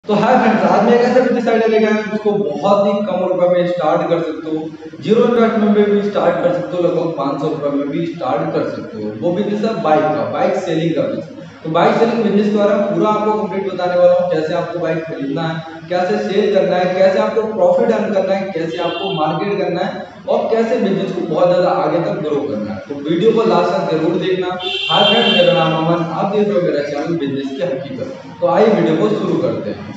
तो hi friends, आज मैं एक ऐसा बिजनेस आइडिया लेके आया हूं जिसको बहुत ही कम रुपए में स्टार्ट कर सकते हो। जीरो इन्वेस्टमेंट में भी स्टार्ट कर सकते हो, लगभग 500 रुपए में भी स्टार्ट कर सकते हो। वो बिजनेस है बाइक का, बाइक सेलिंग का बिजनेस। तो बाइक सेलिंग बिजनेस के बारे में पूरा आपको कंप्लीट बताने वाला हूँ। कैसे आपको बाइक खरीदना है, कैसे सेल करना है, कैसे आपको प्रॉफिट अर्न करना है, कैसे आपको मार्केट करना है और कैसे बिजनेस को बहुत ज्यादा आगे तक ग्रो करना है। तो वीडियो को लास्ट तक जरूर देखना। हाय फ्रेंड्स, मेरा नाम अमन, आप देख रहे हो मेरा चैनल बिजनेस की हकीकत। तो आइए वीडियो को शुरू करते हैं।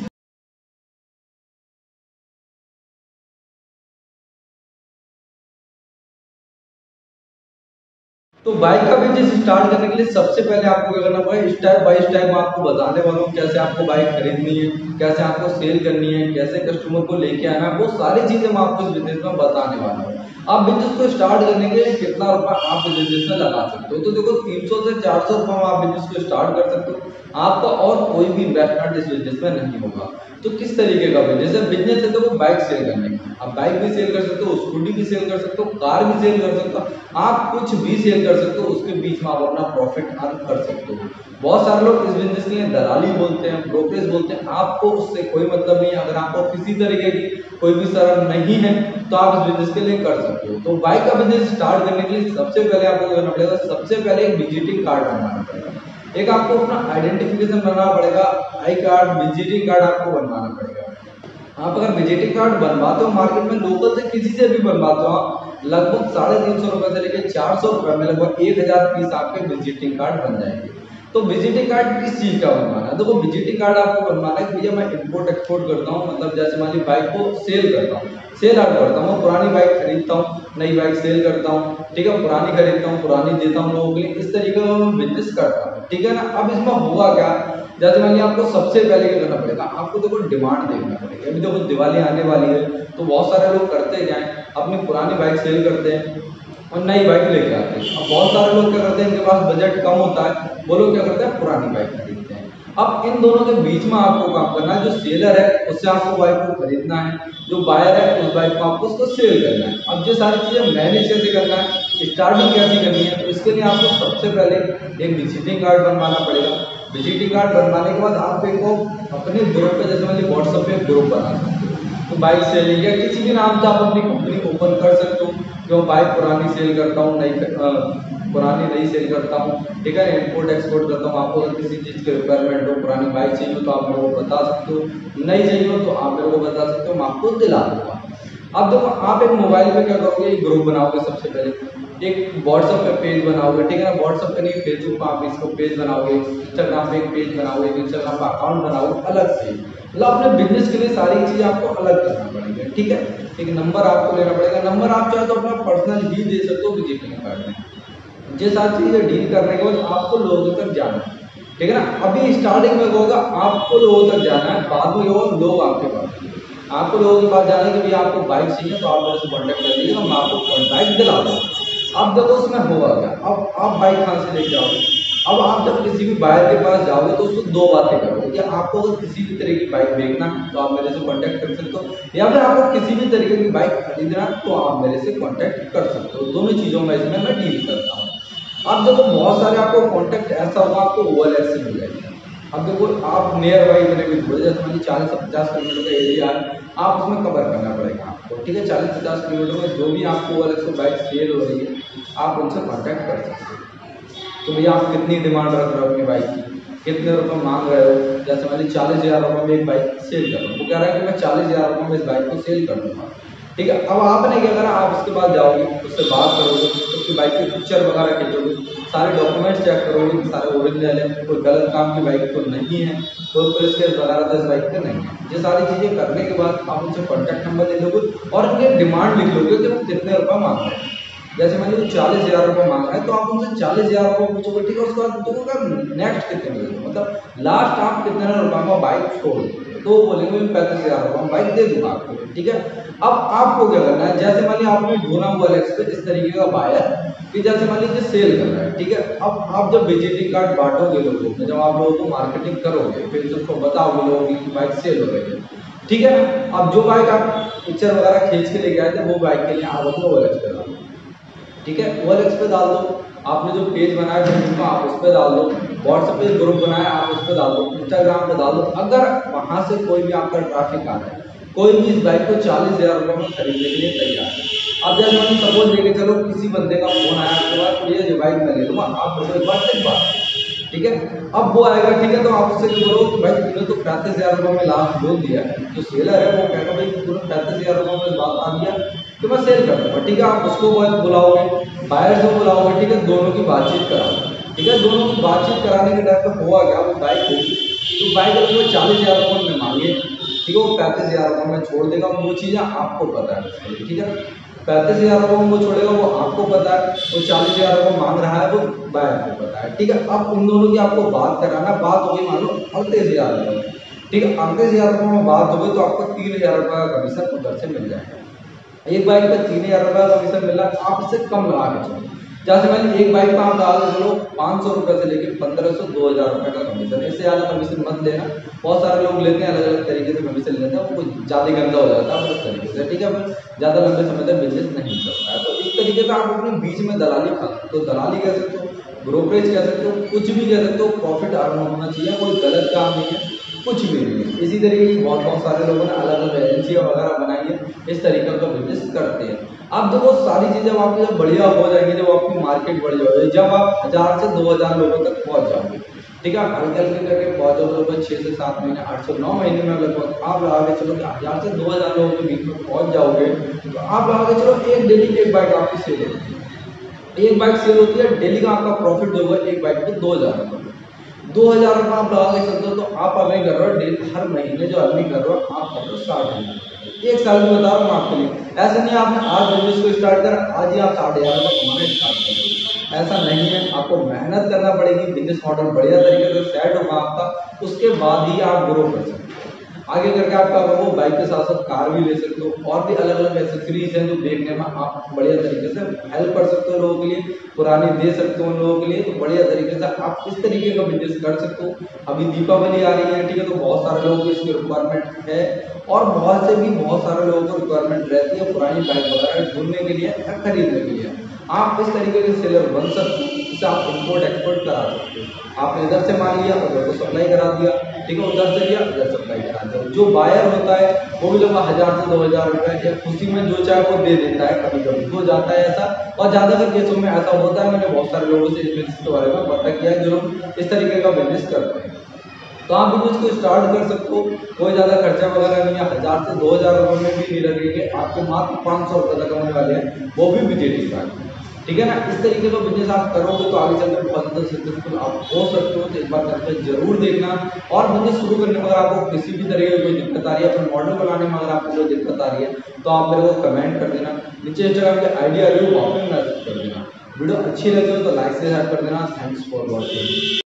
तो बाइक का बिजनेस स्टार्ट करने के लिए सबसे पहले आपको क्या करना पड़ेगा, स्टेप बाय स्टेप मैं आपको बताने वाला हूँ कैसे आपको बाइक खरीदनी है, कैसे आपको सेल करनी है, कैसे कस्टमर को लेके आना है। वो सारी चीजें मैं आपको इस बिजनेस में बताने वाला हूँ। आप बिजनेस को स्टार्ट करने के लिए कितना रुपया आप इस बिजनेस में लगा सकते हो। तो देखो, 300 से 400 रुपये में आप बिजनेस को स्टार्ट कर सकते हो। आपका और कोई भी इन्वेस्टमेंट इस बिजनेस में नहीं होगा। तो किस तरीके का बिजनेस है? बिजनेस है तो वो बाइक सेल करने का। आप बाइक भी सेल कर सकते हो, स्कूटी भी सेल कर सकते हो, कार भी सेल कर सकते हो, आप कुछ भी सेल कर सकते हो। उसके बीच में आप अपना प्रॉफिट अर्न कर सकते हो। बहुत सारे लोग इस बिजनेस के लिए दलाली बोलते हैं, ब्रोकरेज बोलते हैं। आपको उससे कोई मतलब नहीं है। अगर आपको किसी तरीके की कोई भी शर्म नहीं है तो आप इस बिजनेस के लिए कर सकते हो। तो बाइक का बिजनेस स्टार्ट करने के लिए सबसे पहले आपको करना पड़ेगा, सबसे पहले एक विजिटिंग कार्ड बनवाना पड़ेगा। एक आपको अपना आइडेंटिफिकेशन बनाना पड़ेगा, आई कार्ड, विजिटिंग कार्ड आपको बनवाना पड़ेगा। आप अगर विजिटिंग कार्ड बनवाते हो मार्केट में, लोकल से किसी से भी बनवाते हो, लगभग 350 रुपए से लेकर 400 रुपए में लगभग 1000 पीस आपके विजिटिंग कार्ड बन जाएंगे। तो विजिटिंग कार्ड किस चीज का बनवाना है? देखो, विजिटिंग कार्ड आपको बनवाना है कि भैया मैं इंपोर्ट एक्सपोर्ट करता हूँ, मतलब जैसे मान ली बाइक को सेल करता हूँ, सेल आउट करता हूँ, पुरानी बाइक खरीदता हूँ, नई बाइक सेल करता हूँ, ठीक है, पुरानी खरीदता हूँ, पुरानी देता हूँ लोगों के लिए। इस तरीके का मैं बिजनेस करता हूँ, ठीक है ना। अब इसमें होगा क्या, जैसे मान लिया आपको सबसे पहले क्या करना पड़ेगा, आपको देखो डिमांड देखना पड़ेगा। अभी देखो दिवाली आने वाली है, तो बहुत सारे लोग करते क्या है, अपनी पुरानी बाइक सेल करते हैं और नई बाइक लेके आते हैं। अब बहुत सारे लोग क्या करते हैं, इनके पास बजट कम होता है, वो लोग क्या करते हैं, पुरानी बाइक खरीदते हैं। अब इन दोनों के बीच में आपको काम करना है। जो सेलर है उससे आपको बाइक को खरीदना है, जो बायर है उस बाइक को आपको उसको सेल करना है। अब ये सारी चीजें मैनेज कैसे करना है, स्टार्टिंग कैसे करनी है, तो इसके लिए आपको सबसे पहले एक विजिटिंग कार्ड बनवाना पड़ेगा। विजिटिंग कार्ड बनवाने के बाद आप एक अपने ग्रुप पे, जैसे मान व्हाट्सएप पे एक ग्रुप बना सकते हो। तो बाइक सेलिंग या किसी भी नाम से आप अपनी कंपनी ओपन कर सकते हो। जो बाइक पुरानी सेल करता हूँ, पुरानी नई सेल करता हूँ, ठीक है, इंपोर्ट एक्सपोर्ट करता हूँ। आपको अगर किसी चीज़ की रिक्वायरमेंट हो, पुरानी बाइक चाहिए हो तो आप मेरे को बता सकते हो, नई चाहिए हो तो आप मेरे को बता सकते हो, मैं आपको दिला दूंगा। अब देखो, आप एक मोबाइल पे क्या करोगे, एक ग्रुप बनाओगे। सबसे पहले एक व्हाट्सएप पे पेज बनाओगे, ठीक है ना। व्हाट्सएप पे नहीं, फेसबुक पे आप इसको पेज बनाओगे, इंस्टाग्राम पे एक पेज बनाओगे, इंस्टाग्राम पे अकाउंट बनाओगे अलग से। मतलब अपने बिजनेस के लिए सारी चीज़ आपको अलग करना पड़ेगा, ठीक है। एक नंबर आपको लेना पड़ेगा। नंबर आप चाहे तो अपना पर्सनल ही दे सकते हो विजिटिंग कार्ड में। ये सारी चीज़ें डील करने के बाद आपको लोगों तक जाना है, ठीक है ना। अभी स्टार्टिंग में होगा आपको लोगों तक जाना है, बाद में होगा लोग आपके पास आएंगे। आपको लोगों के पास जाना है कि भैया आपको बाइक चाहिए तो आप मेरे से कॉन्टैक्ट कर लीजिए, मैं आपको बाइक दिला दूँ। अब देखो उसमें होगा क्या, अब आप बाइक कहाँ से लेके आओगे। अब आप जब किसी भी बायर के पास जाओगे तो उसको दो बातें करोगे कि आपको अगर किसी भी तरह की बाइक देखना है तो आप मेरे से कॉन्टैक्ट कर सकते हो, या फिर आपको किसी भी तरीके की बाइक खरीदना है तो आप मेरे से कॉन्टैक्ट कर सकते हो। दोनों चीज़ों में इसमें मैं डील करता हूँ। अब देखो, बहुत सारे आपको कॉन्टैक्ट ऐसा होगा आपको OLX से मिल जाएगा। अब देखो, आप नियर बाई इतने भी थोड़े, जैसे मान 40 से 50 किलोमीटर का एरिया है, आप उसमें कवर करना पड़ेगा आपको, ठीक है। 40-50 किलोमीटर में जो भी आपको OLX को बाइक सेल हो रही है आप उनसे कॉन्टैक्ट कर सकते हो। तो भैया आप कितनी डिमांड रख रहे हो अपनी बाइक की, कितने रुपए मांग रहे हो। जैसे मान लीजिए 40,000 रुपये में एक बाइक सेल कर रहा हूँ, वो कह रहा है कि मैं 40,000 रुपये में इस बाइक को सेल कर दूंगा, ठीक है। अब आपने क्या करा, आप उसके बाद जाओगे, उससे बात करोगे, उसकी बाइक की पिक्चर वगैरह खींचोगे, सारे डॉक्यूमेंट्स चेक करोगे कि सारे ओरिजिनल है, कोई गलत काम की बाइक तो नहीं है, कोई पुलिस केस वगैरह तो इस बाइक पे नहीं है। ये सारी चीज़ें करने के बाद आप उनसे कॉन्टैक्ट नंबर ले लोगे और उनके डिमांड लिख लोगे कि वो कितने रुपये मांग रहे हैं। जैसे मान लीजिए 40,000 रुपये मांग रहा है तो आप उनसे 40,000 रुपये पूछोगे, ठीक है। उसके बाद पूछोगे नेक्स्ट कितने में देंगे, मतलब लास्ट आप कितने रुपये में बाइक छोड़ दोगे, तो वो बोलेंगे 35,000 रुपये में बाइक दे दूंगा आपको, ठीक है। अब आपको क्या करना है, जैसे मान लीजिए आपने ढूंढा हुआ OLX पे इस तरीके का बायर कि जैसे मान लीजिए सेल कर रहा है, ठीक है। अब आप जब विजिटिंग कार्ड बांटोगे लोगों को, जब आप लोगों को मार्केटिंग करोगे, फिर उसको बताओगे लोगों की बाइक सेल हो रही है, ठीक है ना। अब जो बाइक आप पिक्चर वगैरह खींच के लेके आए थे वो बाइक के लिए आप अपने OLX पे डालो, ठीक है। OLX पे डाल दो, आपने जो पेज बनाया फेसबुक में आप उस पर डाल दो, व्हाट्सएप पे ग्रुप बनाया, आप उस पर डाल दो, इंस्टाग्राम पे डाल दो। अगर वहाँ से कोई भी आपका ट्रैफिक आ रहा है, कोई भी इस बाइक को 40,000 रुपये में खरीदने के लिए तैयार है। अब जैसे मैंने सपोज लेके चलो किसी बंदे का फोन आया आपके पास, ये जो बाइक मैं ले लूँगा, आप बोलो एक बार सिर्फ बात, ठीक है। अब वो आएगा, ठीक है, तो आप उससे बोलो कि भाई तूने तो 35,000 रुपये में लास्ट बोल दिया है, जो सेलर है वो कहेगा भाई तूने 35,000 रुपये में बात आ दिया तो मैं सेल कर दूँगा, ठीक है। आप उसको बुलाओगे, बायर से बुलाओगे, ठीक है, दोनों की बातचीत कराओगे, ठीक है। दोनों की बातचीत कराने के टाइम पर हुआ क्या, वो बाइक होगी तो बाइक अगर वो 40,000 रुपये में मांगे, ठीक है, वो 35,000 रुपये में छोड़ देगा, वो चीज़ें आपको पता है, ठीक है। 35,000 रुपये में वो छोड़ेगा, वो आपको पता है, वो 40,000 रुपये मांग रहा है, वो बायर को पता है, ठीक है। अब उन दोनों की आपको बात कराना, बात होगी मान लो 38,000 रुपये, ठीक है। 38,000 रुपये में बात हो गई तो आपको 3,000 रुपये का कमीशन उधर से मिल जाएगा। एक बाइक पे 3,000 रुपये का कमीशन मिल रहा है, आप इससे कम लगा के चलो। जैसे मैंने एक बाइक में आप लगा के चलो 500 रुपये से लेकर 1,500 2,000 रुपये का कमीशन, इससे ज़्यादा कमीशन मत लेना। बहुत सारे लोग लेते हैं, अलग अलग तरीके से कमीशन लेते हैं, वो कुछ ज़्यादा गंदा हो जाता है उस तरीके से, ठीक है। फिर ज़्यादा लंबे समय तक बिजनेस नहीं चलता है। तो इस तरीके से आप अपने बीच में दलाली खा, तो दलाली कह सकते हो, ब्रोकरेज कह सकते हो, कुछ भी कह सकते हो, प्रॉफिट अर्न होना चाहिए, कोई गलत काम नहीं है, कुछ भी नहीं है। इसी तरीके की बहुत सारे लोगों ने अलग अलग एजेंसियाँ वगैरह बनाई है, इस तरीके का बिजनेस करते हैं। अब देखो सारी चीज़ें आपकी जब बढ़िया हो जाएंगी, जब आपकी मार्केट बढ़ जाएगी, जब आप 1000 से 2,000 लोगों तक पहुंच जाओगे, ठीक है, हल्के हल्के करके पहुंच जाओगे, 6 से 7 महीने, 8 से 9 महीने में लगभग आप लगा के चलो कि 1000 से 2,000 लोगों के बीच में पहुंच जाओगे, तो आप लगा के चलो एक डेली की एक बाइक आपकी सेल होती है, एक बाइक सेल होती है, डेली का आपका प्रॉफिट जो होगा एक बाइक पे 2,000 रुपये, 2,000 रुपये आप लगा के चलते हो, तो आप अर्निंग कर रहे हो डेली, हर महीने जो अर्निंग कर रहे हो आप कर रहे हो 60,000, एक साल में बता रहा हूँ आपके लिए। ऐसा नहीं आपने आज बिजनेस को स्टार्ट करा, आज ही आप 60,000 रुपये कमाना स्टार्ट कर दो, ऐसा नहीं है। आपको मेहनत करना पड़ेगी, बिजनेस मॉडल बढ़िया तरीके से सेट होगा आपका, उसके बाद ही आप ग्रो कर सकते हो। आगे करके आप क्या करो, बाइक के साथ साथ कार भी ले सकते हो, और भी अलग अलग एसेसरीज हैं जो देखने में आप बढ़िया तरीके से हेल्प कर सकते हो लोगों के लिए, पुरानी दे सकते हो उन लोगों के लिए, तो बढ़िया तरीके से आप इस तरीके का बिजनेस कर सकते हो। अभी दीपावली आ रही है, ठीक है, तो बहुत सारे लोगों को इसकी रिक्वायरमेंट है, और बहुत से भी बहुत सारे लोगों को रिक्वायरमेंट रहती है पुरानी बाइक वगैरह ढूंढने के लिए या खरीदने के लिए। आप इस तरीके के सेलर बन सकते हो, जिससे आप इम्पोर्ट एक्सपोर्ट करा सकते हो। आपने इधर से मान लिया, उधर को सप्लाई करा दिया, ठीक है, उधर से लिया, इधर सप्लाई करा दिया। जो बायर होता है वो भी लगभग 1,000 से 2,000 रुपये या खुशी में जो चाहे वो दे देता है, कभी कभी हो जाता है ऐसा, और ज़्यादातर केसों में ऐसा होता है। मैंने बहुत सारे लोगों से इस बिजनेस के बारे में पता किया है जो लोग इस तरीके का बिजनेस करते हैं। तो आप बिजनेस को स्टार्ट कर सकते हो, कोई ज़्यादा खर्चा वगैरह नहीं है, 1,000 से 2,000 रुपये में भी नहीं लगेंगे आपके, मात्र 500 रुपये तक होने वाले हैं, वो भी विजिटिंग कार्ड, ठीक है ना। इस तरीके का बिजनेस आप करोगे तो आगे चलकर बहुत ज़्यादा सक्सेसफुल आप हो सकते हो। तो एक बार करके जरूर देखना। और बिजनेस शुरू करने में अगर आपको किसी भी तरीके की कोई दिक्कत आ रही है, अपने मॉडल बनाने में अगर आपको कोई दिक्कत आ रही है, तो आप मेरे को कमेंट कर देना, नीचे इंस्टाग्राम की आईडी आ रही है वहाँ पर मैसेज कर देना। वीडियो अच्छी लगी हो तो लाइक से शेयर कर देना। Thanks for watching.